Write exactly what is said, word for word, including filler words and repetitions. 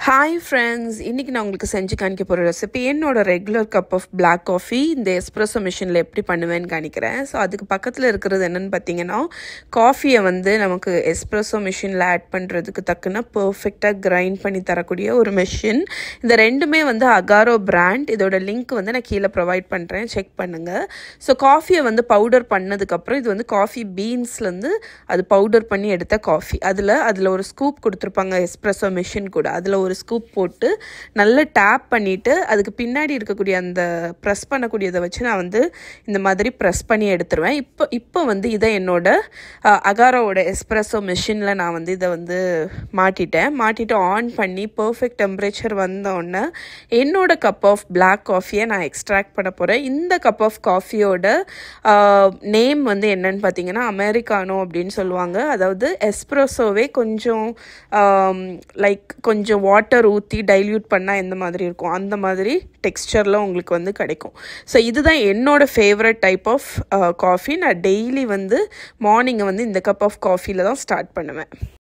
Hi friends, இன்றைக்கி நான் உங்களுக்கு செஞ்சு காணிக்க போகிற ரெசிபி என்னோடய regular cup of black coffee இந்த எஸ்ப்ரெஸோ மிஷினில் எப்படி பண்ணுவேன்னு காணிக்கிறேன். ஸோ அதுக்கு பக்கத்தில் இருக்கிறது என்னென்னு பார்த்தீங்கன்னா, காஃபியை வந்து நமக்கு எஸ்ப்ரெஸோ மிஷினில் ஆட் பண்ணுறதுக்கு தக்குன பர்ஃபெக்டாக கிரைண்ட் பண்ணி தரக்கூடிய ஒரு மிஷின். இந்த ரெண்டுமே வந்து அகாரோ பிராண்ட். இதோட லிங்க் வந்து நான் கீழே ப்ரொவைட் பண்ணுறேன், செக் பண்ணுங்கள். ஸோ காஃபியை வந்து பவுடர் பண்ணதுக்கப்புறம் இது வந்து காஃபி பீன்ஸ்லேருந்து அது பவுடர் பண்ணி எடுத்த காஃபி. அதில் அதில் ஒரு ஸ்கூப் கொடுத்துருப்பாங்க எஸ்ப்ரெஸோ மிஷின் கூட. அதில் ஒரு ஸ்கூப் போட்டு நல்லா டேப் பண்ணிவிட்டு அதுக்கு பின்னாடி இருக்கக்கூடிய அந்த ப்ரெஸ் பண்ணக்கூடியதை வச்சு நான் வந்து இந்த மாதிரி ப்ரெஸ் பண்ணி எடுத்துருவேன். இப்போ இப்போ வந்து இதை என்னோட அகாரோவோட எஸ்ப்ரெஸோ மிஷினில் நான் வந்து இதை வந்து மாட்டிட்டேன். மாட்டிட்டு ஆன் பண்ணி பர்ஃபெக்ட் டெம்பரேச்சர் வந்தோடனே என்னோட கப் ஆஃப் பிளாக் காஃபியை நான் எக்ஸ்ட்ராக்ட் பண்ண போகிறேன். இந்த கப் ஆஃப் காஃபியோட நேம் வந்து என்னன்னு பார்த்தீங்கன்னா அமெரிக்கானோ அப்படின்னு சொல்லுவாங்க. அதாவது எஸ்ப்ரெஸோவே கொஞ்சம் லைக் கொஞ்சம் வாட்டர் ஊற்றி டைல்யூட் பண்ணால் எந்த மாதிரி இருக்கும் அந்த மாதிரி டெக்ஸ்சரில் உங்களுக்கு வந்து கிடைக்கும். ஸோ இதுதான் என்னோட ஃபேவரட் டைப் ஆஃப் காஃபி. நான் டெய்லி வந்து மார்னிங்கை வந்து இந்த கப் ஆஃப் காஃபியில் தான் ஸ்டார்ட் பண்ணுவேன்.